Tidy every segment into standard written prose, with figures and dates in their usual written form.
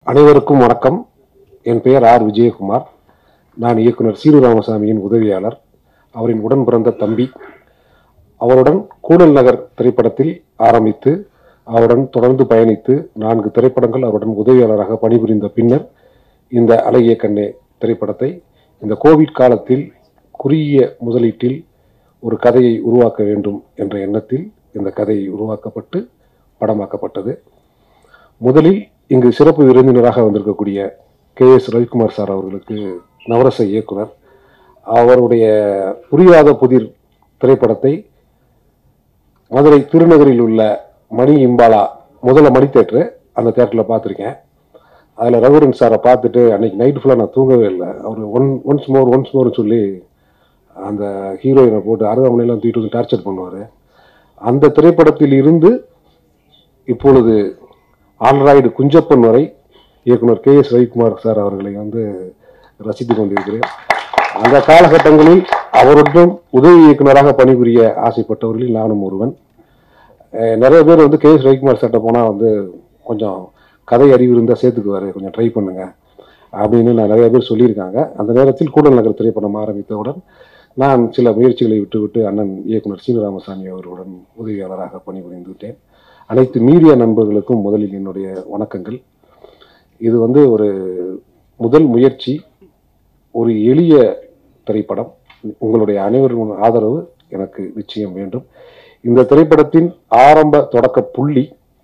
அனைவருக்கும் வணக்கம். என் பெயர் Vijaya Kumar. நான் இயக்குனர் சீரு ராமசாமியின் உதவியாளர், அவரின் உடன் பிறந்த தம்பி. அவருடன் கூடல் நகர் திரைப்படத்தில் ஆரம்பித்து அவருடன் தொடர்ந்து பயணித்து 4 திரைப்படங்கள் அவருடன் உதவியாளராக பணிபுரிந்த பின்னர் இந்த அழகிய கண்ணே திரைப்படத்தை இந்த கோவிட் காலத்தில் குறுகிய முதலீட்டில் ஒரு கதையை உருவாக்க வேண்டும் என்ற எண்ணத்தில் இந்த கதை உருவாக்கப்பட்டு படமாக்கப்பட்டது. முதலில் இங்கு சிறப்பு விருந்தினராக வந்திருக்கக்கூடிய கேஎஸ் ரவிக்குமார் சார் அவர்களுக்கு நவரச இயக்குனர், அவருடைய புரியாத புதிர் திரைப்படத்தை மதுரை திருநகரில் உள்ள மணி இம்பாலா முதல்ல மணி தேட்டரு, அந்த தேட்டரில் பார்த்துருக்கேன். அதில் ரகுரன் சாரை பார்த்துட்டு அன்னைக்கு நைட்டு ஃபுல்லாக நான் தூங்கவே இல்லை. அவர் ஒன்ஸ் மோர்னு சொல்லி அந்த ஹீரோயினை போட்டு அருகாமனையெல்லாம் தூக்கிட்டு வந்து டார்ச்சர் பண்ணுவார். அந்த திரைப்படத்தில் இருந்து இப்பொழுது ஆண்ட்ராய்டு குஞ்சப்பன் வரை இயக்குனர் கேஎஸ் ரவிக்குமார் சார் அவர்களை ரசித்து கொண்டிருக்கிறேன். அந்த காலகட்டங்களில் அவருடன் உதவி இயக்குனராக பணிபுரிய ஆசைப்பட்டவர்களில் நானும் ஒருவன். நிறைய பேர் கேஎஸ் ரவிக்குமார் சார்ட்ட போனால் கொஞ்சம் கதை அறிவு இருந்தால் சேர்த்துக்குவார், கொஞ்சம் ட்ரை பண்ணுங்க அப்படின்னு நிறைய பேர் சொல்லியிருக்காங்க. அந்த நேரத்தில் கூடல் நகர் திரைப்படம் ஆரம்பித்தவுடன் நான் சில முயற்சிகளை விட்டுவிட்டு அண்ணன் இயக்குனர் சீனு ராமசாமி அவர்களுடன் உதவியாளராக பணிபுரிந்து விட்டேன். அனைத்து மீடியா நண்பர்களுக்கும் முதலில் என்னுடைய வணக்கங்கள். இது ஒரு முதல் முயற்சி, ஒரு எளிய திரைப்படம். உங்களுடைய அனைவரும் ஆதரவு எனக்கு நிச்சயம் வேண்டும். இந்த திரைப்படத்தின் ஆரம்ப தொடக்க புள்ளி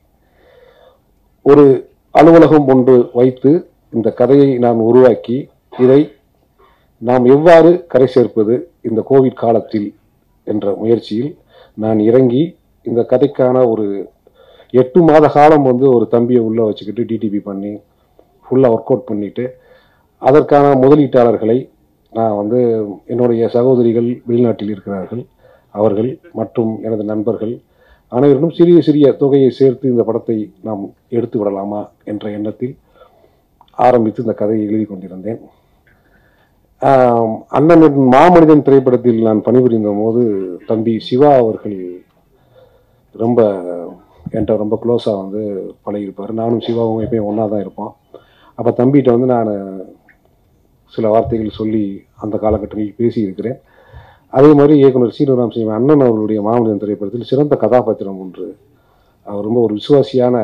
ஒரு அலுவலகம் ஒன்று வைத்து இந்த கதையை நான் உருவாக்கி இதை நாம் எவ்வாறு கரை சேர்ப்பது இந்த கோவிட் காலத்தில் என்ற முயற்சியில் நான் இறங்கி இந்த கதைக்கான ஒரு 8 மாத காலம் ஒரு தம்பியை உள்ளே வச்சுக்கிட்டு டிடிபி பண்ணி ஃபுல்லாக ஒர்க் அவுட் பண்ணிவிட்டு அதற்கான முதலீட்டாளர்களை நான் என்னுடைய சகோதரிகள் வெளிநாட்டில் இருக்கிறார்கள், அவர்கள் மற்றும் எனது நண்பர்கள் அனைவரும் சிறிய சிறிய தொகையை சேர்த்து இந்த படத்தை நாம் எடுத்து விடலாமா என்ற எண்ணத்தில் ஆரம்பித்து இந்த கதையை எழுதி கொண்டிருந்தேன். அண்ணனின் மாமனிதன் திரைப்படத்தில் நான் பணிபுரிந்த போது தம்பி சிவா அவர்கள் என்கிட்ட ரொம்ப க்ளோஸாக பழகியிருப்பார். நானும் சிவாவும் எப்பயும் ஒன்றா தான் இருப்போம். அப்போ தம்பிகிட்ட நான் சில வார்த்தைகள் சொல்லி அந்த காலகட்டங்களில் பேசியிருக்கிறேன். அதே மாதிரி இயக்குனர் சீனு ராமசாமி அண்ணன் அவர்களுடைய மாமனிதன் திரைப்படத்தில் சிறந்த கதாபாத்திரம் ஒன்று. அவர் ரொம்ப ஒரு விசுவாசியான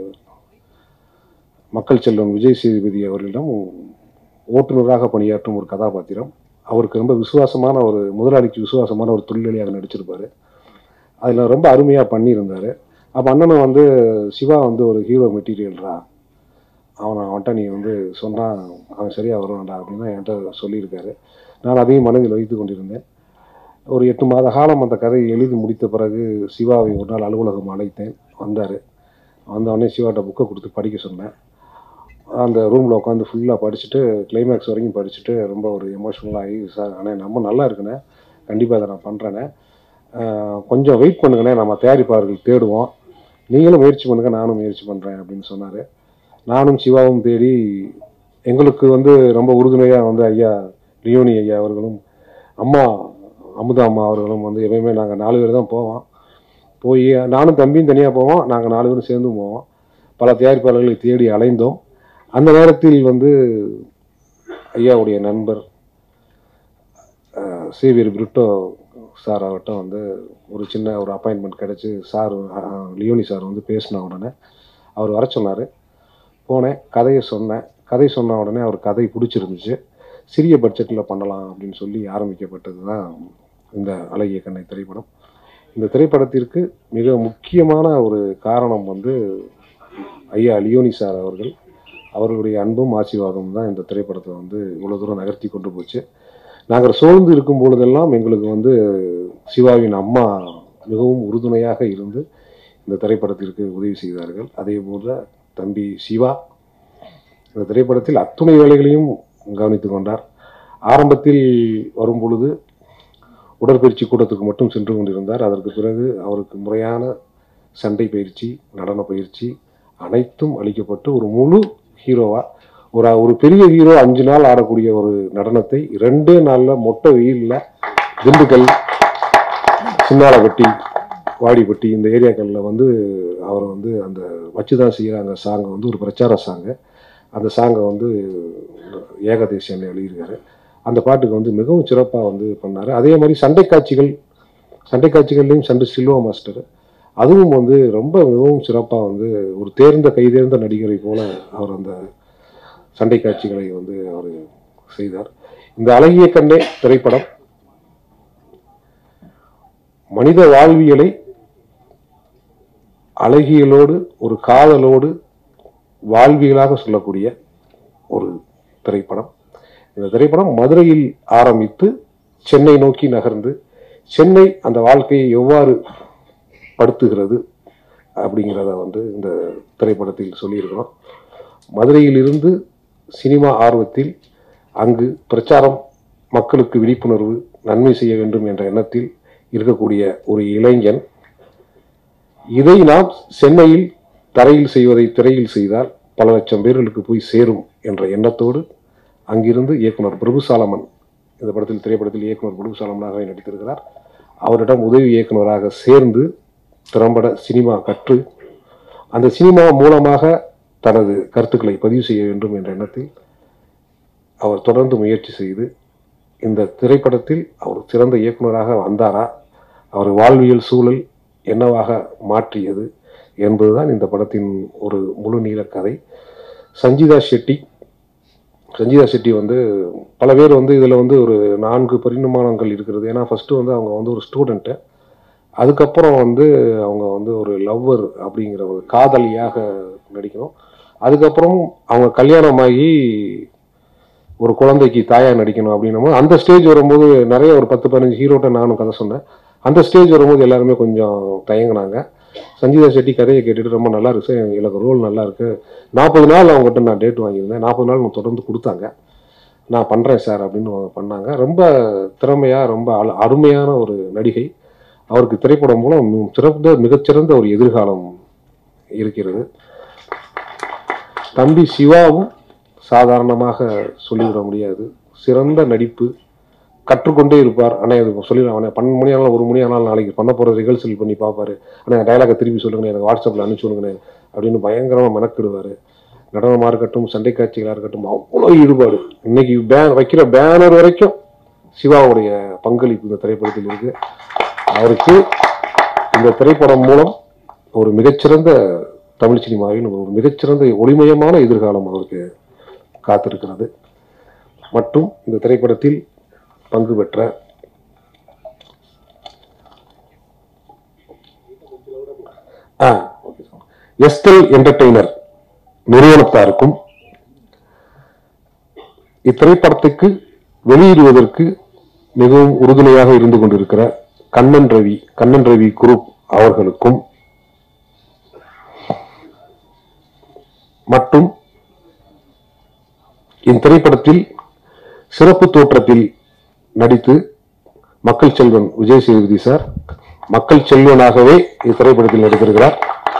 மக்கள் செல்வன் விஜய் சேதுபதி அவர்களிடம் ஓட்டுநராக பணியாற்றும் ஒரு கதாபாத்திரம். அவருக்கு ரொம்ப விசுவாசமான ஒரு முதலாளிக்கு விசுவாசமான ஒரு தொழிலாளியாக நடிச்சிருப்பார். அதில் ரொம்ப அருமையாக பண்ணியிருந்தார். அப்போ அண்ணனும் சிவா ஒரு ஹீரோ மெட்டீரியல்ரா, அவன்கிட்ட நீ சொன்னால் அவன் சரியாக வருவான்டா அப்படின்னு என்கிட்ட சொல்லியிருக்காரு. நான் அதையும் மனதில் வைத்து கொண்டிருந்தேன். ஒரு 8 மாத காலம் அந்த கதையை எழுதி முடித்த பிறகு சிவாவை ஒரு நாள் அலுவலகம் அழைத்தேன். வந்தவுடனே சிவாட்ட புக்கை கொடுத்து படிக்க சொன்னேன். அந்த ரூமில் உட்காந்து ஃபுல்லாக படிச்சுட்டு கிளைமேக்ஸ் வரைக்கும் படிச்சுட்டு ரொம்ப ஒரு எமோஷ்னலாக ஆகி, சார் அண்ணே நம்ம நல்லா இருக்குண்ணே, கண்டிப்பாக அதை நான் பண்ணுறேண்ணே, கொஞ்சம் வெயிட் பண்ணுங்கண்ணே, நம்ம தயாரிப்பாளர்கள் தேடுவோம், நீங்களும் முயற்சி பண்ணுங்க, நானும் முயற்சி பண்ணுறேன் அப்படின்னு சொன்னார். நானும் சிவாவும் தேடி எங்களுக்கு ரொம்ப உறுதுணையாக ஐயா லியோனி ஐயா அவர்களும் அம்மா அமுதா அம்மா அவர்களும் எப்பயுமே நாங்கள் 4 பேர் தான் போவோம். போய் நானும் தம்பியும் தனியாக போவோம், நாங்கள் 4 பேரும் சேர்ந்து போவோம். பல தயாரிப்பாளர்களை தேடி அலைந்தோம். அந்த நேரத்தில் ஐயாவுடைய நண்பர் சேவியர் பிரிட்டோ சார் அவர்கிட்ட ஒரு சின்ன ஒரு அப்பாயின்மெண்ட் கிடச்சி சார் லியோனி சார் பேசின உடனே அவர் வர சொன்னார். போனேன், கதையை சொன்னேன். கதை சொன்ன உடனே அவர் கதை பிடிச்சிருந்துச்சு. சிறிய பட்ஜெட்டில் பண்ணலாம் அப்படின்னு சொல்லி ஆரம்பிக்கப்பட்டது தான் இந்த அழகிய கண்ணை திரைப்படம். இந்த திரைப்படத்திற்கு மிக முக்கியமான ஒரு காரணம் ஐயா லியோனி சார் அவர்களுடைய அன்பும் ஆசீர்வாதமும் தான் இந்த திரைப்படத்தை இவ்வளோ தூரம் நகர்த்தி கொண்டு போச்சு. நாங்கள் சோர்ந்து இருக்கும் பொழுதெல்லாம் எங்களுக்கு சிவாவின் அம்மா மிகவும் உறுதுணையாக இருந்து இந்த திரைப்படத்திற்கு உதவி செய்தார்கள். அதே போல தம்பி சிவா இந்த திரைப்படத்தில் அத்துணை வேலைகளையும் கவனித்து கொண்டார். ஆரம்பத்தில் வரும் பொழுது உடற்பயிற்சி கூடத்துக்கு மட்டும் சென்று கொண்டிருந்தார். அதற்கு பிறகு அவருக்கு முறையான சண்டை பயிற்சி, நடன பயிற்சி அனைத்தும் அளிக்கப்பட்டு ஒரு முழு ஹீரோவாக ஒரு பெரிய ஹீரோ 5 நாள் ஆடக்கூடிய ஒரு நடனத்தை 2 நாளில் மொட்டை வெயிலில் திண்டுக்கல், சின்னாலப்பட்டி, வாடிப்பட்டி இந்த ஏரியாக்களில் அவர் அந்த வச்சுதான் செய்கிற அந்த சாங்கை ஒரு பிரச்சார சாங்கு அந்த சாங்கை வந்து ஏகதேசியன் எழுதியிருக்காரு. அந்த பாட்டுக்கு வந்து மிகவும் சிறப்பாக வந்து பண்ணார். அதே மாதிரி சண்டை காட்சிகள்லையும் சண்டை சில்வா மாஸ்டர், அதுவும் வந்து ரொம்ப மிகவும் சிறப்பாக வந்து ஒரு கைதேர்ந்த நடிகரை போல அவர் அந்த சண்டை காட்சிகளை வந்து அவர் செய்தார். இந்த அழகிய கண்ணே திரைப்படம் மனித வாழ்வியலை அழகியலோடு ஒரு காதலோடு வாழ்வியலாக சொல்லக்கூடிய ஒரு திரைப்படம். இந்த திரைப்படம் மதுரையில் ஆரம்பித்து சென்னை நோக்கி நகர்ந்து சென்னை அந்த வாழ்க்கையை எவ்வாறு படுத்துகிறது அப்படிங்கிறத வந்து இந்த திரைப்படத்தில் சொல்லியிருக்கிறோம். மதுரையில் இருந்து சினிமா ஆர்வத்தில் அங்கு பிரச்சாரம், மக்களுக்கு விழிப்புணர்வு, நன்மை செய்ய வேண்டும் என்ற எண்ணத்தில் இருக்கக்கூடிய ஒரு இளைஞன், இதை நாம் சென்னையில் தரையில் செய்வதை திரையில் செய்தால் பல லட்சம் பேர்களுக்கு போய் சேரும் என்ற எண்ணத்தோடு அங்கிருந்து இயக்குனர் பிரபுசாலமன், இந்த திரைப்படத்தில் இயக்குனர் பிரபுசாலமனாகவே நடித்திருக்கிறார். அவரிடம் உதவி இயக்குனராக சேர்ந்து திறம்பட சினிமா கற்று அந்த சினிமா மூலமாக தனது கருத்துக்களை பதிவு செய்ய வேண்டும் என்ற எண்ணத்தில் அவர் தொடர்ந்து முயற்சி செய்து இந்த திரைப்படத்தில் அவர் சிறந்த இயக்குனராக வந்தாரா, அவர் வாழ்வியல் சூழல் என்னவாக மாற்றியது என்பதுதான் இந்த படத்தின் ஒரு முழு நீள கதை. சஞ்சீதா ஷெட்டி வந்து பல பேர் வந்து இதில் வந்து ஒரு 4 பரிமாணங்கள் இருக்கிறது. ஏன்னா ஃபஸ்ட்டு வந்து அவங்க வந்து ஒரு ஸ்டூடெண்ட்டு, அதுக்கப்புறம் வந்து அவங்க வந்து ஒரு லவ்வர் அப்படிங்கிற ஒரு காதலியாக நடிக்கணும், அதுக்கப்புறம் அவங்க கல்யாணமாகி ஒரு குழந்தைக்கு தாயாக நடிக்கணும் அப்படின்னும் அந்த ஸ்டேஜ் வரும்போது நிறைய ஒரு 10-15 ஹீரோட்ட நானும் கதை சொன்னேன். அந்த ஸ்டேஜ் வரும்போது எல்லாருமே கொஞ்சம் தயங்கினாங்க. சஞ்சீதா ஷெட்டி கதையை கேட்டுட்டு ரொம்ப நல்லா இருக்கு சார், எனக்கு ரோல் நல்லா இருக்கு, 40 நாள் அவங்ககிட்ட நான் டேட் வாங்கியிருந்தேன், 40 நாள் அவங்க தொடர்ந்து கொடுத்தாங்க, நான் பண்ணுறேன் சார் அப்படின்னு பண்ணாங்க. ரொம்ப திறமையாக ரொம்ப அருமையான ஒரு நடிகை. அவருக்கு திரைப்படம் மூலம் மிகச்சிறந்த ஒரு எதிர்காலம் இருக்கிறது. தம்பி சிவாவும் சாதாரணமாக சொல்லிவிட முடியாது, சிறந்த நடிப்பு, கற்றுக்கொண்டே இருப்பார். ஆனால் இது சொல்லிடுவேன், அவனை 12 மணி ஆனாலும் 1 மணி ஆனாலும் நாளைக்கு பண்ண போகிற ரிஹர்சல் பண்ணி பார்ப்பாரு. ஆனால் டைலாகை திருப்பி சொல்லுங்கண்ணே, எனக்கு வாட்ஸ்அப்பில் அனுப்பிச்சி விடுங்கண்ணே அப்படின்னு பயங்கரமாக மெனக்கிடுவார். நடனமாக இருக்கட்டும், சண்டை காட்சிகளாக இருக்கட்டும், அவ்வளோ ஈடுபாடு. இன்னைக்கு வைக்கிற பேனர் வரைக்கும் சிவாவுடைய பங்களிப்பு இந்த திரைப்படத்தில் இருக்கு. அவருக்கு இந்த திரைப்படம் மூலம் ஒரு மிகச்சிறந்த தமிழ் சினிமாவின் ஒரு மிகச்சிறந்த ஒளிமயமான எதிர்காலம் அவருக்கு காத்திருக்கிறது. மற்றும் இந்த திரைப்படத்தில் பங்கு பெற்ற எஸ்டல் என்டர்டெய்னர் நிறுவனத்தாருக்கும் இத்திரைப்படத்துக்கு வெளியிடுவதற்கு மிகவும் உறுதுணையாக இருந்து கொண்டிருக்கிற கண்ணன் ரவி குரூப் அவர்களுக்கும் மற்றும் இத்திரைப்படத்தில் சிறப்பு தோற்றத்தில் நடித்து மக்கள் செல்வன் விஜய் சேதுபதி சார் மக்கள் செல்வனாகவே இத்திரைப்படத்தில் நடித்திருக்கிறார்.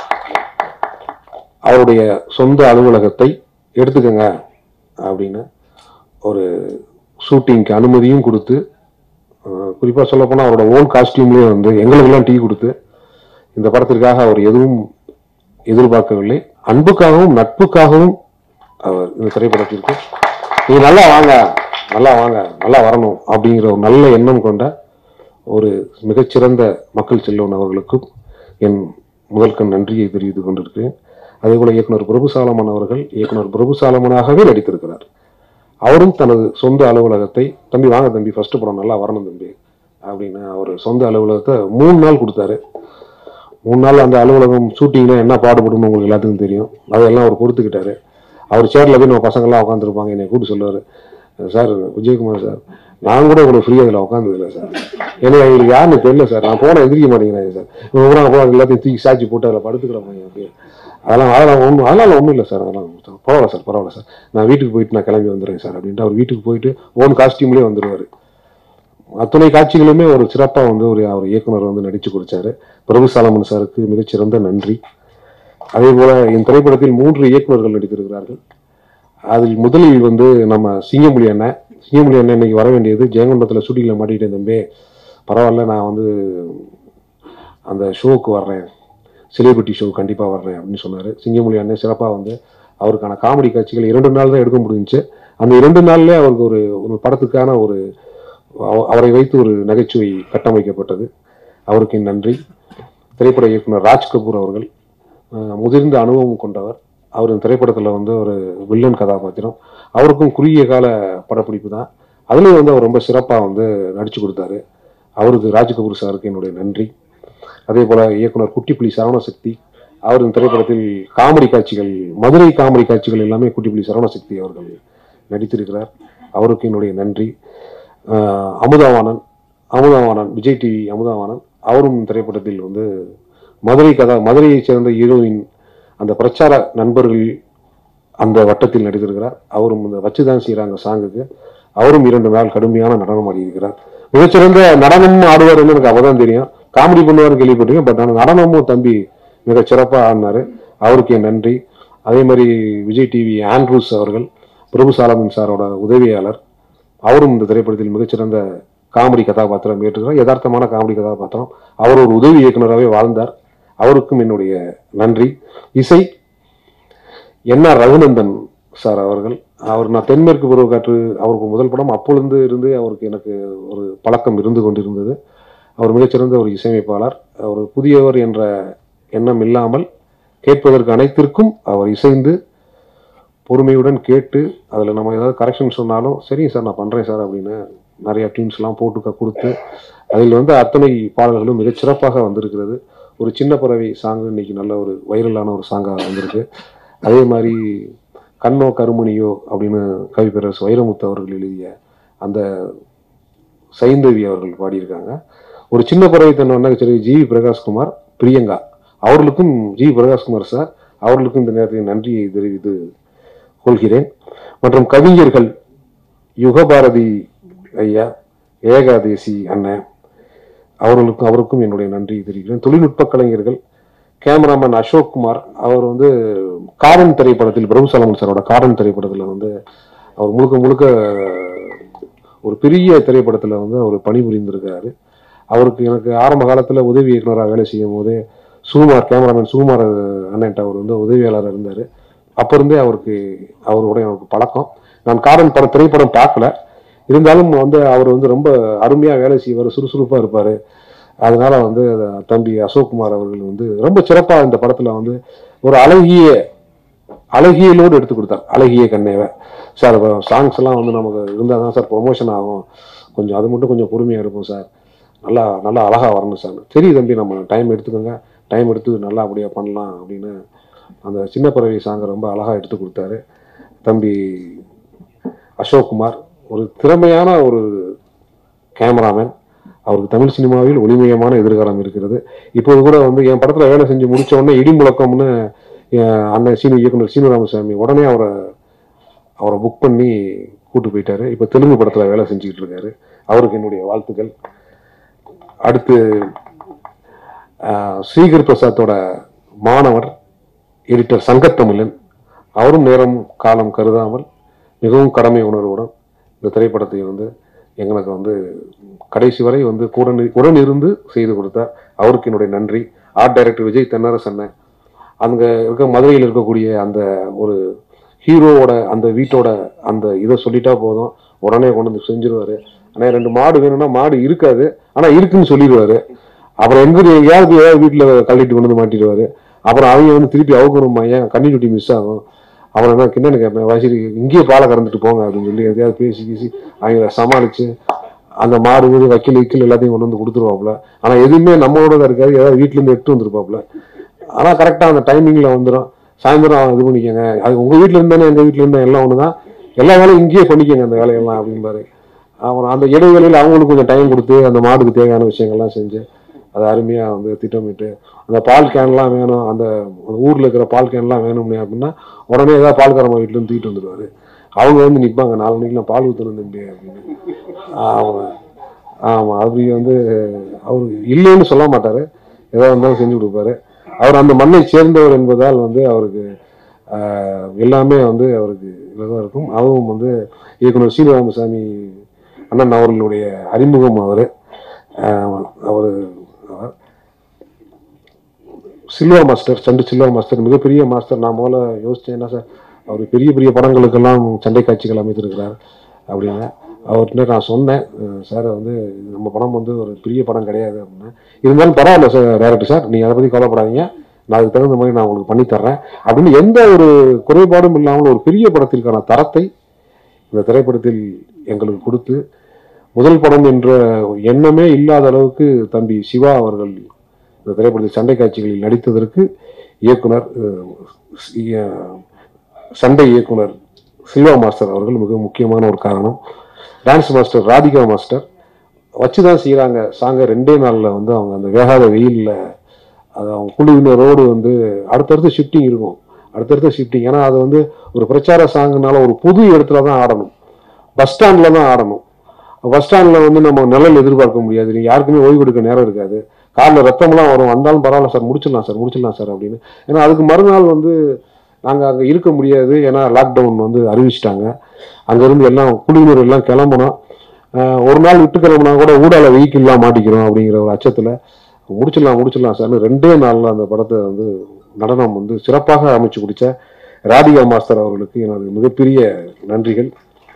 அவருடைய சொந்த அலுவலகத்தை எடுத்துக்கங்க அப்படின்னு ஒரு ஷூட்டிங்க்கு அனுமதியும் கொடுத்து, குறிப்பாக சொல்ல போனால் அவரோட ஓன் காஸ்டியூம்லேயே வந்து எங்களுக்கெல்லாம் டீ கொடுத்து, இந்த படத்திற்காக அவர் எதுவும் எதிர்பார்க்கவில்லை, அன்புக்காகவும் நட்புக்காகவும் அவர் இந்த திரைப்படத்திற்கு நீ நல்லா வாங்க நல்லா வரணும் அப்படிங்கிற ஒரு நல்ல எண்ணம் கொண்ட ஒரு மிகச்சிறந்த மக்கள் செல்வன் அவர்களுக்கும் என் முதல்கண் நன்றியை தெரிவித்துக் கொண்டிருக்கிறேன். அதே போல இயக்குனர் பிரபுசாலமன் அவர்கள் இயக்குனர் பிரபுசாலமனாகவே நடித்திருக்கிறார். அவரும் தனது சொந்த அலுவலகத்தை, தம்பி வாங்க தம்பி ஃபர்ஸ்ட் படம் நல்லா வரணும் தம்பி அப்படின்னு அவர் சொந்த அலுவலகத்தை 3 நாள் கொடுத்தாரு. 3 நாள் அந்த அலுவலகம் ஷூட்டிங்ல என்ன பாடுபடும் உங்களுக்கு எல்லாத்துக்கும் தெரியும். அதெல்லாம் அவர் பொறுத்துக்கிட்டாரு. அவர் சேர்ல போய் நம்ம பசங்கள்லாம் உட்காந்துருப்பாங்க, என்னை கூப்பிட்டு சொல்லுவார், சார் விஜயகுமார் சார் நான் கூட இவ்வளோ ஃப்ரீயாக அதில் உட்காந்துதில்லை சார், எனக்கு எங்களுக்கு யாருன்னு தெரியல சார், நான் போனால் எந்திரிக்க மாட்டேங்கிறேன் சார், இவங்க போனால் எல்லாத்தையும் தூக்கி சாட்சி போட்டு அதில் படுத்துக்கிறேன் அப்படி, அதெல்லாம் ஒன்றும் இல்லை சார், அதெல்லாம் பரவாயில்ல சார் நான் வீட்டுக்கு போயிட்டு நான் கிளம்பி வந்துடுறேன் சார் அப்படின்ட்டு அவர் வீட்டுக்கு போயிட்டு ஓன் காஸ்டியூம்லேயே வந்துடுவார். அத்துணை காட்சிகளுமே ஒரு சிறப்பாக வந்து அவர் இயக்குனர் வந்து நடித்து கொடுத்தாரு. பிரபுசாலமன் சாருக்கு மிகச்சிறந்த நன்றி. அதே போல இந்த திரைப்படத்தில் 3 இயக்குநர்கள் நடித்திருக்கிறார்கள். அதில் முதலில் வந்து நம்ம சிங்கமொழி அண்ணன் இன்னைக்கு வர வேண்டியது, ஜெயங்கொண்டத்தில் ஷூட்டிங்கில் மாட்டிக்கிட்டேன் தம்பி, பரவாயில்ல நான் வந்து அந்த ஷோவுக்கு வர்றேன், செலிபிரிட்டி ஷோ கண்டிப்பாக வர்றேன் அப்படின்னு சொன்னார். சிங்கமொழி அண்ணன் சிறப்பாக வந்து அவருக்கான காமெடி காட்சிகள் 2 நாள் தான் எடுக்க முடிஞ்சுச்சு. அந்த 2 நாள்லேயே அவருக்கு ஒரு படத்துக்கான அவரை வைத்து ஒரு நகைச்சுவை கட்டமைக்கப்பட்டது. அவருக்கு நன்றி. திரைப்பட இயக்குனர் ராஜ் கபூர் அவர்கள் முதிர்ந்த அனுபவம் கொண்டவர். அவர் இந்த திரைப்படத்தில் ஒரு வில்லன் கதாபாத்திரம். அவருக்கும் குறுகிய கால படப்பிடிப்பு தான். அதுலேயும் அவர் ரொம்ப சிறப்பாக நடிச்சு கொடுத்தாரு. அவருக்கு ராஜ் கபூர் சாருக்கு என்னுடைய நன்றி. அதே போல இயக்குனர் குட்டிப்புலி சரவணசக்தி, அவர் இந்த திரைப்படத்தில் காமெடி காட்சிகள், மதுரை காமெடி காட்சிகள் எல்லாமே குட்டிப்புலி சரவணசக்தி அவர்கள் நடித்திருக்கிறார். அவருக்கு என்னுடைய நன்றி. அமுதாவானன் விஜய் டிவி அமுதாவானன், அவரும் திரைப்படத்தில் மதுரையை சேர்ந்த ஹீரோயின் அந்த பிரச்சார நண்பர்கள் அந்த வட்டத்தில் நடித்திருக்கிறார். அவரும் இந்த வச்சுதான் செய்யறாங்க சாங்குக்கு அவரும் 2 நாள் கடுமையான நடனம் ஆடியிருக்கிறார். மிகச்சிறந்த நடனமும் ஆடுவார்னு எனக்கு அப்பதான் தெரியும். காமெடி பண்ணுவார்னு கேள்விப்பட்டிருக்கேன். பட் ஆனால் நடனமும் தம்பி மிக சிறப்பாக ஆடினாரு. அவருக்கு என் நன்றி. அதே மாதிரி விஜய் டிவி ஆண்ட்ரூஸ் அவர்கள், பிரபு சாலமன் சாரோட உதவியாளர், அவரும் இந்த திரைப்படத்தில் மிகச்சிறந்த காமெடி கதாபாத்திரம் ஏற்றுக்கிறார். யதார்த்தமான காமெடி கதாபாத்திரம். அவர் ஒரு உதவி இயக்குநராகவே வாழ்ந்தார். அவருக்கும் என்னுடைய நன்றி. இசை என்ஆர் ரகுநந்தன் சார் அவர்கள். நான் தென்மேற்கு பருவக்காற்று அவருக்கு முதல் படம். அப்பொழுது இருந்து அவருக்கு எனக்கு ஒரு பழக்கம் இருந்து கொண்டிருந்தது. அவர் மிகச்சிறந்த ஒரு இசையமைப்பாளர். அவர் புதியவர் என்ற எண்ணம் இல்லாமல் கேட்பதற்கு அனைத்திற்கும் அவர் இசைந்து பொறுமையுடன் கேட்டு அதில் நம்ம ஏதாவது கரெக்ஷன் சொன்னாலும் சரிங்க சார் நான் பண்ணுறேன் சார் அப்படின்னு நிறைய டியூன்ஸ்லாம் போட்டு கொடுத்து அதில் அத்தனை பாடல்களும் மிகச்சிறப்பாக வந்திருக்கிறது. ஒரு சின்ன பறவை சாங்கு இன்னைக்கு நல்ல ஒரு வைரலான ஒரு சாங்காக வந்திருக்கு. அதே மாதிரி கண்ணோ கருமணியோ அப்படின்னு கவிப்பேரரசு வைரமுத்து அவர்கள் எழுதிய அந்த சைந்தவி அவர்கள் பாடியிருக்காங்க. ஒரு சின்ன பறவை தன்னை சரி ஜிவி பிரகாஷ்குமார், பிரியங்கா அவர்களுக்கும், ஜிவி பிரகாஷ்குமார் சார் அவர்களுக்கும் இந்த நேரத்தில் நன்றியை தெரிவித்து கொள்கிறேன். மற்றும் கவிஞர்கள் யுகபாரதி ஐயா, ஏகாதேசி அண்ணன் அவருக்கும் என்னுடைய நன்றி தெரிவிக்கிறேன். தொழில்நுட்ப கலைஞர்கள் கேமராமேன் அசோக் குமார், அவர் காரன் திரைப்படத்தில், பிரபு சாலமன் சாரோட காரன் திரைப்படத்தில் அவர் முழுக்க ஒரு பெரிய திரைப்படத்தில் அவர் பணிபுரிந்திருக்காரு. அவருக்கு எனக்கு ஆரம்ப காலத்தில் உதவி இயக்குனராக வேலை செய்யும் போதே கேமராமேன் சுகுமார் அண்ணன்ட்ட அவர் உதவியாளராக இருந்தார். அப்போ இருந்தே அவருடைய எனக்கு பழக்கம். நான் காரன் திரைப்படம் பார்க்கல, இருந்தாலும் அவர் ரொம்ப அருமையாக வேலை செய்வார், சுறுசுறுப்பாக இருப்பார். அதனால தம்பி அசோக்குமார் அவர்கள் ரொம்ப சிறப்பாக இந்த படத்தில் ஒரு அழகியலோடு எடுத்து கொடுத்தார். அழகிய கண்ணேவை சார், சாங்ஸ் எல்லாம் நமக்கு இருந்தால் தான் சார் ப்ரொமோஷன் ஆகும், கொஞ்சம் அது மட்டும் கொஞ்சம் பொறுமையாக இருக்கும் சார், நல்லா அழகாக வரணும் சார். சரி தம்பி நம்ம டைம் எடுத்துக்கோங்க, டைம் எடுத்து நல்லா அப்படியே பண்ணலாம் அப்படின்னு அந்த சின்ன பறவை சாங்கை ரொம்ப அழகாக எடுத்து கொடுத்தாரு தம்பி அசோக்குமார். ஒரு திறமையான ஒரு கேமராமேன். அவருக்கு தமிழ் சினிமாவில் ஒளிமயமான எதிர்காலம் இருக்கிறது. இப்போது கூட என் படத்தில் வேலை செஞ்சு முடிச்ச உடனே இடி முழக்கம்னு அண்ணன் இயக்குனர் சீனிராமசாமி உடனே அவரை புக் பண்ணி கூட்டு போயிட்டாரு. இப்போ தெலுங்கு படத்தில் வேலை செஞ்சுக்கிட்டு இருக்காரு. அவருக்கு என்னுடைய வாழ்த்துக்கள். அடுத்து ஸ்ரீகர் பிரசாத்தோட மாணவர் எடிட்டர் சங்கத்தமிழன், அவரும் நேரம் காலம் கருதாமல் மிகவும் கடமை உணர்வுடன் இந்த திரைப்படத்தை எங்களுக்கு கடைசி வரை உடன் இருந்து செய்து கொடுத்தார். அவருக்கு என்னுடைய நன்றி. ஆர்ட் டைரக்டர் விஜய் தென்னரசன், அங்கே மதுரையில் இருக்கக்கூடிய அந்த ஒரு ஹீரோவோட அந்த வீட்டோட அந்த இதை சொல்லிட்டா போதும், உடனே கொண்டு செஞ்சிருவாரு. ஆனால் 2 மாடு வேணும்னா மாடு இருக்காது, ஆனால் இருக்குன்னு சொல்லிடுவாரு. அப்புறம் எங்கேயாவது வீட்டில் கழட்டிட்டு கொண்டு மாட்டிடுவாரு. அப்புறம் அவங்க திருப்பி அவுக்கணும், ஏன் கன்னிக்குட்டி மிஸ் ஆகும், அப்புறம் என்ன கிண்ணனு கேட்பேன், வசதி இங்கேயே பாலை கறந்துட்டு போங்க அப்படின்னு சொல்லி எதையாவது பேசி அவங்கள சமாளிச்சு அந்த மாடு வைக்கல் எல்லாத்தையும் கொண்டு கொடுத்துருவாப்புல. ஆனால் எதுவுமே நம்மளோட தான் இருக்காது, ஏதாவது வீட்டிலேருந்து எடுத்து வந்துருப்பாப்புல. ஆனால் கரெக்டாக அந்த டைமிங்கில் வந்துடும். சாயந்தரம் இது பண்ணிக்கோங்க, அது உங்கள் வீட்டில் இருந்தானே எங்கள் வீட்டில் இருந்தால் எல்லாம் ஒன்று தான், எல்லா வேலையும் இங்கேயே பண்ணிக்கோங்க அந்த வேலையெல்லாம் அப்படின்பாரு. அப்புறம் அந்த இடைவேளையில் அவங்களுக்கு கொஞ்சம் டைம் கொடுத்து அந்த மாடுக்கு தேவையான விஷயங்கள்லாம் செஞ்சு அதை அருமையாக திட்டமிட்டு அந்த பால் கேன்லாம் வேணும், அந்த ஊரில் இருக்கிற பால் கேன்லாம் வேணும்னே அப்படின்னா உடனே ஏதாவது பால்காரம்மா வீட்டிலேருந்து தூக்கிட்டு வந்துடுவார். அவங்க நிற்பாங்க, 4 மணிக்கு நான் பால் ஊற்றணும் தம்பி அப்படின்னு. ஆமாம் அப்படி அவர் இல்லைன்னு சொல்ல மாட்டார், எதாவது இருந்தாலும் செஞ்சு கொடுப்பாரு. அவர் அந்த மண்ணை சேர்ந்தவர் என்பதால் அவருக்கு எல்லாமே அவருக்கு இதாக இருக்கும். அதுவும் இயக்குனர் ஸ்ரீராமசாமி அண்ணன் அவர்களுடைய அறிமுகம். அவர் Silva master, stunt Silva master மிகப்பெரிய மாஸ்டர். நான் முதல்ல யோசித்தேன், என்ன சார் அவர் பெரிய பெரிய படங்களுக்கெல்லாம் சண்டை காட்சிகள் அமைத்திருக்கிறார் அப்படின்னு. அவர்கிட்ட நான் சொன்னேன், சார் வந்து நம்ம படம் வந்து ஒரு பெரிய படம் கிடையாது அப்படின்னா, இருந்தாலும் பரவாயில்ல சார் டைரக்டர் சார், நீங்கள் அதை பற்றி கவலைப்படாதீங்க, நான் அதுக்கு தகுந்த மாதிரி நான் உங்களுக்கு பண்ணித்தர்றேன் அப்படின்னு எந்த ஒரு குறைபாடும் இல்லாமல் ஒரு பெரிய படத்திற்கான தரத்தை இந்த திரைப்படத்தில் எங்களுக்கு கொடுத்து, முதல் படம் என்ற எண்ணமே இல்லாத அளவுக்கு தம்பி சிவா அவர்கள் இந்த திரைப்படத்தில் சண்டை காட்சிகளில் நடித்ததற்கு இயக்குனர் சண்டை இயக்குனர் சிவா மாஸ்டர் அவர்கள் மிக முக்கியமான ஒரு காரணம். டான்ஸ் மாஸ்டர் ராதிகா மாஸ்டர் வச்சுதான் செய்யறாங்க சாங்க. 2 நாள்ல வந்து அவங்க அந்த வேகாத வெயில்ல அது அவங்க குழுவினரோடு வந்து அடுத்தடுத்து ஷிஃப்டிங் இருக்கும், அடுத்தடுத்த ஷிஃப்டிங். ஏன்னா அது வந்து ஒரு பிரச்சார சாங்குனால ஒரு புது இடத்துல தான் ஆடணும், பஸ் ஸ்டாண்ட்ல தான் ஆடணும். பஸ் ஸ்டாண்ட்ல வந்து நம்ம நிழல் எதிர்பார்க்க முடியாது, நீங்க யாருக்குமே ஓய்வு எடுக்க நேரம் இருக்காது, காலில் ரத்தம்லாம் வரும், வந்தாலும் பரவாயில்ல சார் முடிச்சிடலாம் சார் அப்படின்னு. ஏன்னா அதுக்கு மறுநாள் வந்து நாங்கள் அங்கே இருக்க முடியாது, ஏன்னா லாக்டவுன் வந்து அறிவிச்சிட்டாங்க. அங்கேருந்து எல்லாம் குழுவினர் எல்லாம் கிளம்பணும், ஒரு நாள் விட்டு கிளம்புனா கூட ஊடால வெஹிக்கிள்லாம் மாட்டிக்கிறோம் அப்படிங்கிற ஒரு அச்சத்தில் முடிச்சிடலாம் சார்னு 2 நாளில் அந்த படத்தை வந்து நடனம் வந்து சிறப்பாக அமைச்சு கொடுத்த ராதிகா மாஸ்டர் அவர்களுக்கு எனது மிகப்பெரிய நன்றிகள்.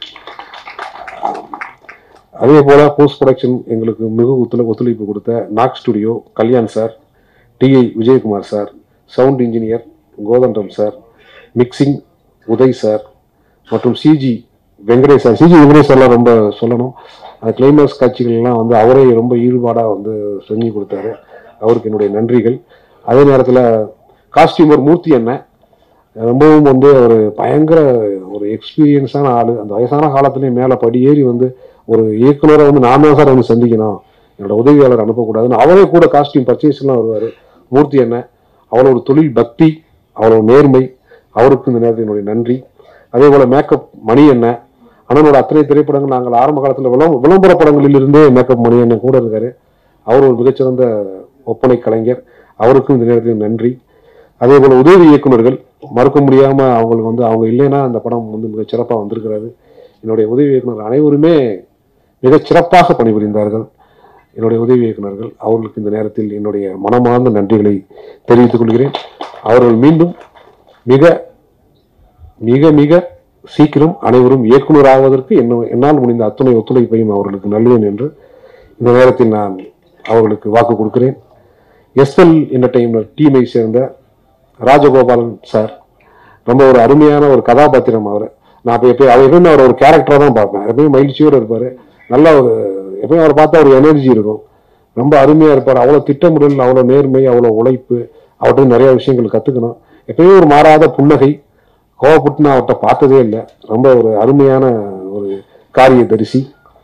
அதே போல போஸ்ட் ப்ரொடக்ஷன் எங்களுக்கு மிக ஒத்துழைப்பு கொடுத்த knack studio Kalyan sir, DI Vijayakumar sir, sound engineer Kothandam sir, mixing Uday sir மற்றும் CG Venkatesh sir. CG Venkatesh சார்லாம் ரொம்ப சொல்லணும், அந்த கிளைமேக்ஸ் காட்சிகள்லாம் வந்து அவரே ரொம்ப ஈடுபாடாக வந்து செஞ்சு கொடுத்தாரு, அவருக்கு என்னுடைய நன்றிகள். அதே நேரத்தில் காஸ்டியூமர் மூர்த்தி அண்ணன் ரொம்பவும் வந்து ஒரு பயங்கர ஒரு எக்ஸ்பீரியன்ஸான ஆள். அந்த வயசான காலத்துலேயும் மேலே படி ஏறி வந்து ஒரு இயக்குனரை வந்து நான் தான் சார் வந்து சந்திக்கணும், என்னோட உதவியாளர் அனுப்பக்கூடாதுன்னு அவரே கூட காஸ்டியூம் பர்ச்சேஸ்லாம் வருவார். மூர்த்தி அண்ணன் அவ்வளோ ஒரு தொழில் பக்தி, அவ்வளோ நேர்மை, அவருக்கு இந்த நேரத்தில் என்னுடைய நன்றி. அதே போல் மேக்கப் மணி அண்ணன், அண்ணனோட அத்தனை திரைப்படங்கள் நாங்கள் ஆரம்ப காலத்தில் விளம்பர படங்களில் இருந்தே மேக்கப் மணி அண்ணன் கூட இருக்காரு, அவர் ஒரு மிகச்சிறந்த ஒப்பனை கலைஞர், அவருக்கும் இந்த நேரத்தில் நன்றி. அதே போல் உதவி இயக்குநர்கள் மறக்க முடியாமல் அவங்களுக்கு வந்து அவங்க இல்லைன்னா அந்த படம் வந்து மிகச் சிறப்பாக வந்திருக்கிறாரு. என்னுடைய உதவி இயக்குநர்கள் அனைவருமே மிகச் சிறப்பாக பணிபுரிந்தார்கள். என்னுடைய உதவி இயக்குநர்கள் அவர்களுக்கு இந்த நேரத்தில் என்னுடைய மனமார்ந்த நன்றிகளை தெரிவித்துக் கொள்கிறேன். அவர்கள் மீண்டும் மிக மிக மிக சீக்கிரம் அனைவரும் இயக்குனர் ஆவதற்கு என்னால் முடிந்த அத்துணை ஒத்துழைப்பையும் அவர்களுக்கு நல்லேன் என்று இந்த நேரத்தில் நான் அவர்களுக்கு வாக்கு கொடுக்கிறேன். எஸ்எல் என்டர்டெயின்மெண்ட் டீமை சேர்ந்த ராஜகோபாலன் சார் ரொம்ப ஒரு அருமையான ஒரு கதாபாத்திரம். அவர் நான் எப்பயுமே அவர் ஒரு கேரக்டராக தான் பார்ப்பேன், எப்பயும் மகிழ்ச்சியோடு இருப்பார், நல்ல ஒரு எப்பயும் அவரை பார்த்தா ஒரு எனர்ஜி இருக்கும், ரொம்ப அருமையாக இருப்பார். அவ்வளோ திட்டமிடல், அவ்வளோ நேர்மை, அவ்வளோ உழைப்பு, அவர்கிட்ட நிறைய விஷயங்கள் கற்றுக்கணும். எப்பயுமே ஒரு மாறாத புன்னகை, கோவப்பட்டு நான் அவர்கிட்ட பார்த்ததே இல்லை, ரொம்ப ஒரு அருமையான ஒரு காரிய தரிசி.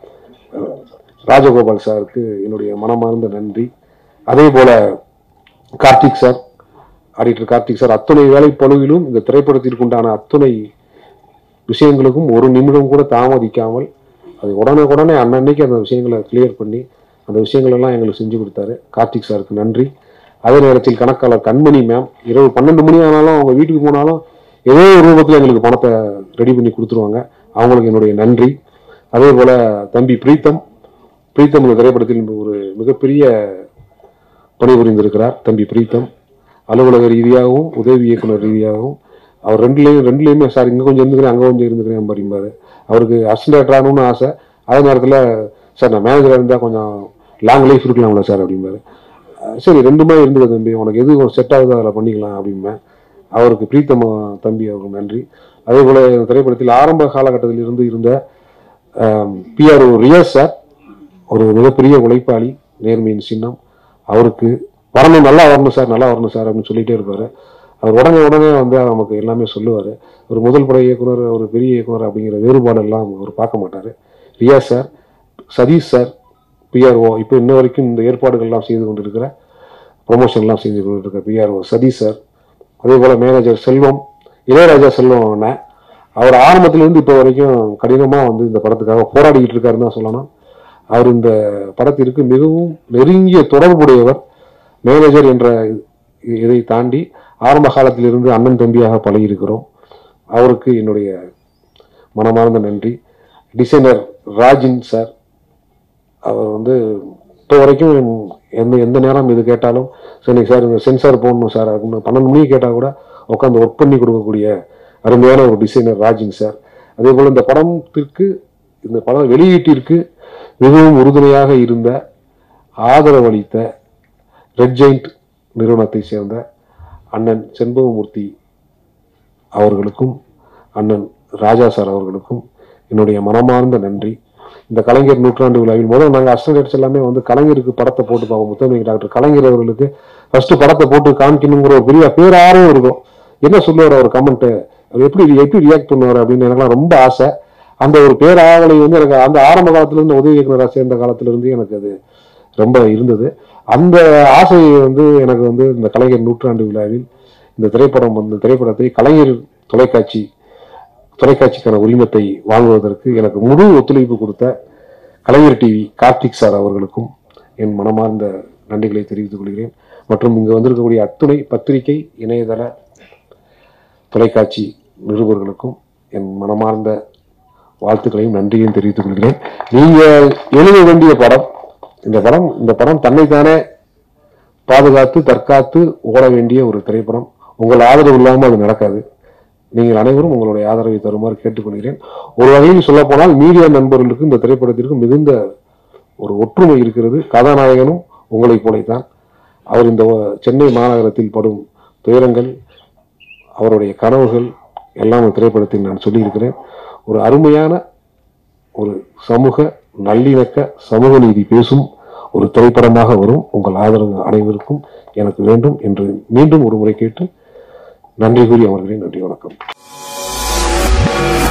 ராஜகோபால் சாருக்கு என்னுடைய மனமார்ந்த நன்றி. அதே போல Karthik sir, auditor Karthik sir அத்துணை வேலைப்பளுவிலும் இந்த திரைப்படத்திற்கு உண்டான அத்துணை விஷயங்களுக்கும் ஒரு நிமிடம் கூட தாமதிக்காமல் அது உடனே அன்னன்னைக்கு அந்த விஷயங்களை கிளியர் பண்ணி அந்த விஷயங்கள் எல்லாம் எங்களுக்கு செஞ்சு கொடுத்தாரு. கார்த்திக் சாருக்கு நன்றி. அதே நேரத்தில் கணக்காளர் கண்மணி மேம், இரவு 12 மணி ஆனாலும் அவங்க வீட்டுக்கு போனாலும் ஏதோ ஒரு ரூபத்தில் எங்களுக்கு பணத்தை ரெடி பண்ணி கொடுத்துருவாங்க, அவங்களுக்கு என்னுடைய நன்றி. அதே போல தம்பி பிரீத்தம் இந்த திரைப்படத்தில் ஒரு மிகப்பெரிய பணிபுரிந்திருக்கிறார். தம்பி பிரீத்தம் அலுவலக ரீதியாகவும் உதவி இயக்குனர் ரீதியாகவும் அவர் ரெண்டுலேயுமே சார் இங்கே கொஞ்சம் இருந்துக்கிறேன் அங்கே கொஞ்சம் இருந்துக்கிறேன் பாரும்பாரு. அவருக்கு அசிஸ்டன்ட் ஆகணும்னு ஆசை, அதே நேரத்தில் சார் நான் மேனேஜராக இருந்தால் கொஞ்சம் லாங் லைஃப் இருக்கலாம்ல சார் அப்படிம்பாரு. சரி ரெண்டுமே இருந்துக்க தம்பி, உனக்கு எது செட் ஆகுதோ அதில் பண்ணிக்கலாம் அப்படிம்பேன். அவருக்கு பிரீத்தம் தம்பி அவருக்கு நன்றி. அதே போல் திரைப்படத்தில் ஆரம்ப காலகட்டத்தில் இருந்த பிஆர் ரியாஸ் சார் ஒரு மிகப்பெரிய உழைப்பாளி, நேர்மையின் சின்னம், அவருக்கு நல்லா வரணும் சார் அப்படின்னு சொல்லிட்டே இருப்பார். அவர் உடனே வந்து நமக்கு எல்லாமே சொல்லுவார். ஒரு முதல் பட இயக்குனர், ஒரு பெரிய இயக்குனர் அப்படிங்கிற வேறுபாடெல்லாம் அவர் பார்க்க மாட்டார். Riyaz sir, Sathish sir, PRO, இப்போ இன்ன வரைக்கும் இந்த ஏற்பாடுகள்லாம் செய்து கொண்டிருக்கிற ப்ரொமோஷன்லாம் செய்து கொண்டிருக்கிற பிஆர்ஓ சதீஷ் சார். அதே போல் மேனேஜர் செல்வம், இளையராஜா செல்வம் அண்ணன், அவர் ஆரம்பத்திலிருந்து இப்போ வரைக்கும் கடினமாக வந்து இந்த படத்துக்காக போராடிக்கிட்டு இருக்காருன்னு தான் சொல்லணும். அவர் இந்த படத்திற்கு மிகவும் நெருங்கிய தொடர்புடையவர். மேனேஜர் என்ற இதை தாண்டி ஆரம்ப காலத்திலிருந்து அண்ணன் தம்பியாக பழகியிருக்கிறோம். அவருக்கு என்னுடைய மனமார்ந்த நன்றி. டிசைனர் ராஜின் சார், அவர் வந்து இப்போ வரைக்கும் எந்த நேரம் இது கேட்டாலும் சரி சார் இந்த சென்சார் போடணும் சார் அப்படின்னு 12 மணிக்கு கேட்டால் கூட உட்காந்து ஒர்க் பண்ணி கொடுக்கக்கூடிய அருமையான ஒரு டிசைனர் ராஜிங் சார். அதே போல் இந்த படம் வெளியீட்டிற்கு மிகவும் உறுதுணையாக இருந்த, ஆதரவளித்த ரெட் ஜெயிண்ட் நிறுவனத்தை சேர்ந்த அண்ணன் செண்பகமூர்த்தி அவர்களுக்கும் அண்ணன் ராஜா சார் அவர்களுக்கும் என்னுடைய மனமார்ந்த நன்றி. இந்த கலைஞர் நூற்றாண்டு விழாவில் முதல் நாங்கள் அஸ்டேட்ஸ் எல்லாமே கலைஞருக்கு படத்தை போட்டு பார்ப்போம். முத்தமிழ் டாக்டர் கலைஞர் அவர்களுக்கு ஃபர்ஸ்ட் படத்தை போட்டு காமிக்கணுங்கிற ஒரு பெரிய பேராரும் இருக்கும். என்ன சொல்லுவார் அவர் கமெண்ட், அவர் எப்படி ரியாக்ட் பண்ணுவார் அப்படின்னு எனக்குலாம் ரொம்ப ஆசை. அந்த ஒரு பேராவலை எனக்கு அந்த ஆரம்ப காலத்திலிருந்து உதவி இயக்குனராக சேர்ந்த காலத்திலிருந்து எனக்கு அது ரொம்ப இருந்தது. அந்த ஆசையை எனக்கு இந்த கலைஞர் நூற்றாண்டு விழாவில் இந்த திரைப்படத்தை கலைஞர் தொலைக்காட்சிக்கான உரிமத்தை வாங்குவதற்கு எனக்கு முழு ஒத்துழைப்பு கொடுத்த கலைஞர் டிவி கார்த்திக் சார் அவர்களுக்கும் என் மனமார்ந்த நன்றிகளை தெரிவித்துக் கொள்கிறேன். மற்றும் இங்கு வந்திருக்கக்கூடிய அத்துணை பத்திரிகை, இணையதள, தொலைக்காட்சி நிருபர்களுக்கும் என் மனமார்ந்த வாழ்த்துக்களையும் நன்றியையும் தெரிவித்துக் கொள்கிறேன். நீங்க எழுத வேண்டிய படம் இந்த படம் தன்னைத்தானே பாதுகாத்து தற்காத்து ஓட வேண்டிய ஒரு திரைப்படம். உங்கள் ஆதரவு இல்லாமல் அது நடக்காது. நீங்கள் அனைவரும் உங்களுடைய ஆதரவை தருமாறு கேட்டுக்கொள்கிறேன். ஒரு வகையில் சொல்ல போனால் மீடியா நண்பர்களுக்கு இந்த திரைப்படத்திற்கு மிகுந்த ஒரு ஒற்றுமை இருக்கிறது. கதாநாயகனும் உங்களை போலைத்தான். அவர் இந்த சென்னை மாநகரத்தில் படும் துயரங்கள், அவருடைய கனவுகள் எல்லாம் திரைப்படத்தில் நான் சொல்லியிருக்கிறேன். ஒரு அருமையான ஒரு சமூக நல்லிணக்க, சமூக நீதி பேசும் ஒரு திரைப்படமாக வரும். உங்கள் ஆதரவு அனைவருக்கும் எனக்கு வேண்டும் என்று மீண்டும் ஒரு முறை கேட்டு நன்றி கூறி அமர்கிறேன். நன்றி, வணக்கம்.